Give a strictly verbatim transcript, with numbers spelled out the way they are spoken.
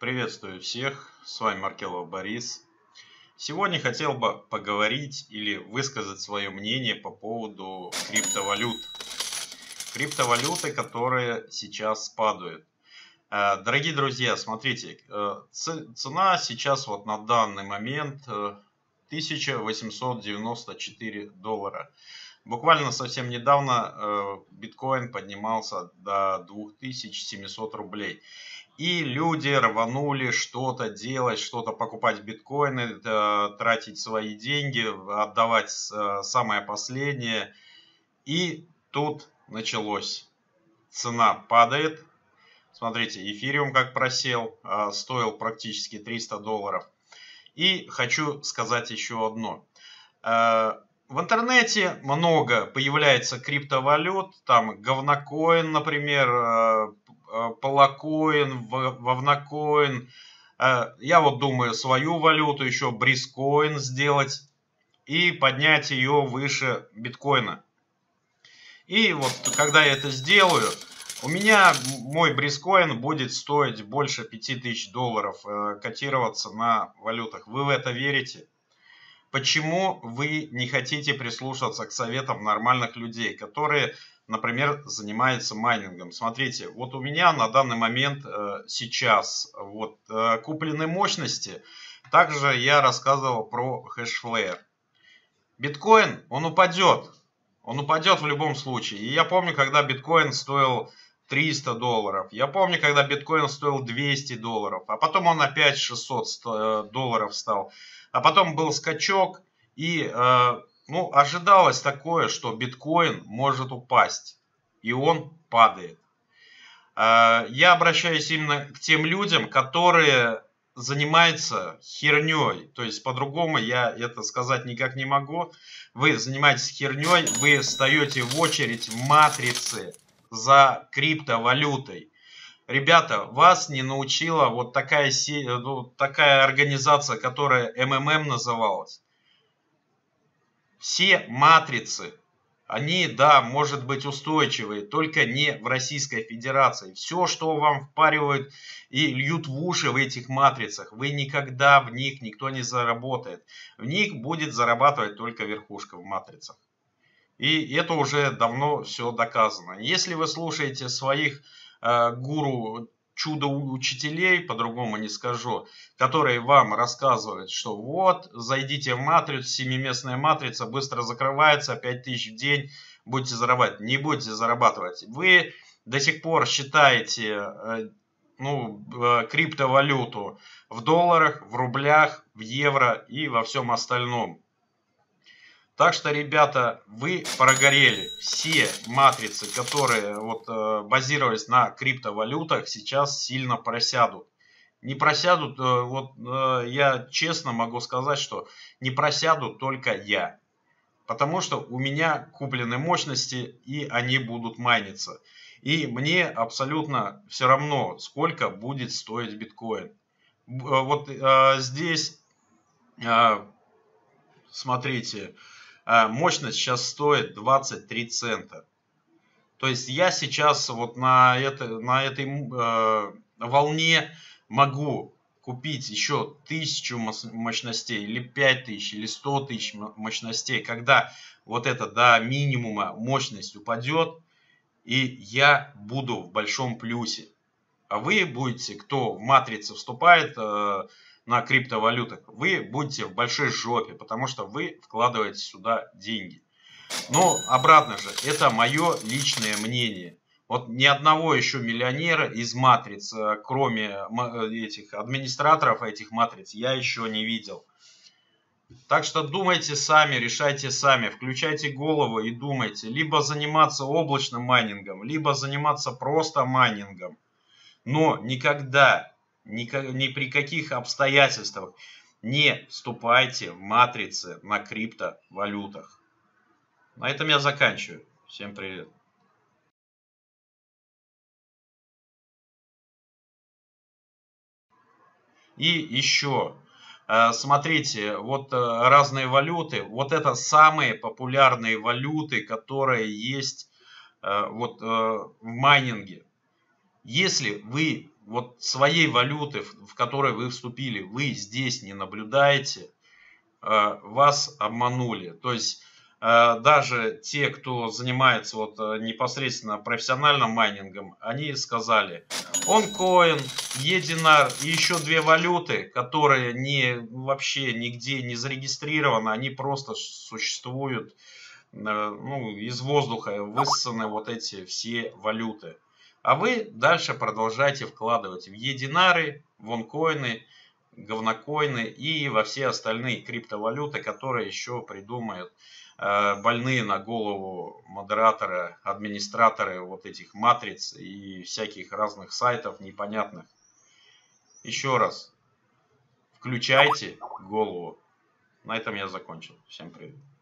Приветствую всех, с вами Маркелов Борис. Сегодня хотел бы поговорить или высказать свое мнение по поводу криптовалют. Криптовалюты, которые сейчас падают. Дорогие друзья, смотрите, цена сейчас вот на данный момент тысяча восемьсот девяносто четыре доллара. Буквально совсем недавно биткоин поднимался до двух тысяч семисот рублей. И люди рванули что-то делать, что-то покупать биткоины, тратить свои деньги, отдавать самое последнее. И тут началось. Цена падает. Смотрите, эфириум как просел, стоил практически триста долларов. И хочу сказать еще одно. В интернете много появляется криптовалют, там говнокоин, например, полакоин, вовнокоин. Я вот думаю свою валюту, еще брискоин сделать и поднять ее выше биткоина. И вот когда я это сделаю, у меня мой брискоин будет стоить больше пяти тысяч долларов, котироваться на валютах. Вы в это верите? Почему вы не хотите прислушаться к советам нормальных людей, которые, например, занимаются майнингом? Смотрите, вот у меня на данный момент сейчас вот куплены мощности. Также я рассказывал про хэшфлеер. Биткоин, он упадет. Он упадет в любом случае. И я помню, когда биткоин стоил триста долларов. Я помню, когда биткоин стоил двести долларов. А потом он опять шестьсот долларов стал. А потом был скачок, и э, ну, ожидалось такое, что биткоин может упасть, и он падает. Э, я обращаюсь именно к тем людям, которые занимаются херней, то есть по-другому я это сказать никак не могу. Вы занимаетесь херней, вы встаете в очередь в матрице за криптовалютой. Ребята, вас не научила вот такая, ну, такая организация, которая эм эм эм называлась. Все матрицы, они, да, может быть устойчивые, только не в Российской Федерации. Все, что вам впаривают и льют в уши в этих матрицах, вы никогда в них никто не заработает. В них будет зарабатывать только верхушка в матрицах. И это уже давно все доказано. Если вы слушаете своих гуру, чудо-учителей, по-другому не скажу, которые вам рассказывают, что вот, зайдите в матрицу, семиместная матрица, быстро закрывается, пять тысяч в день, будете зарабатывать. Не будете зарабатывать. Вы до сих пор считаете ну, криптовалюту в долларах, в рублях, в евро и во всем остальном. Так что, ребята, вы прогорели. Все матрицы, которые вот, э, базировались на криптовалютах, сейчас сильно просядут. Не просядут, э, вот э, я честно могу сказать, что не просядут только я. Потому что у меня куплены мощности, и они будут майниться. И мне абсолютно все равно, сколько будет стоить биткоин. Вот э, здесь, э, смотрите... Мощность сейчас стоит двадцать три цента. То есть я сейчас вот на, это, на этой э, волне могу купить еще тысячу мощностей, или пять тысяч, или сто тысяч мощностей, когда вот это до минимума мощность упадет, и я буду в большом плюсе. А вы будете, кто в матрице вступает э, на криптовалютах, вы будете в большой жопе, потому что вы вкладываете сюда деньги. Но обратно же, это мое личное мнение. Вот ни одного еще миллионера из матриц, кроме этих администраторов этих матриц, я еще не видел. Так что думайте сами, решайте сами, включайте голову и думайте. Либо заниматься облачным майнингом, либо заниматься просто майнингом. Но никогда... Ни, ни при каких обстоятельствах не вступайте в матрицы на криптовалютах. На этом я заканчиваю. Всем привет. И еще, смотрите, вот разные валюты. Вот это самые популярные валюты, которые есть вот в майнинге. Если вы вот своей валюты, в которой вы вступили, вы здесь не наблюдаете, вас обманули. То есть даже те, кто занимается вот непосредственно профессиональным майнингом, они сказали, OnCoin, Единар и еще две валюты, которые не, вообще нигде не зарегистрированы, они просто существуют, ну, из воздуха высосаны вот эти все валюты. А вы дальше продолжайте вкладывать в Единары, в OnCoin, говнокоины и во все остальные криптовалюты, которые еще придумают э, больные на голову модераторы, администраторы вот этих матриц и всяких разных сайтов непонятных. Еще раз, включайте голову. На этом я закончил. Всем привет.